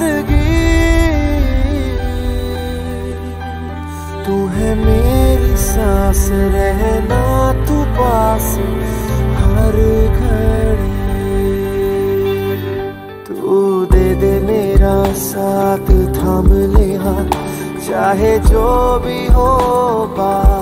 जिंदगी, तू है मेरी सांस, रहना तू पास हर घड़ी। तू दे दे मेरा साथ, थाम ले हाथ, चाहे जो भी हो बात।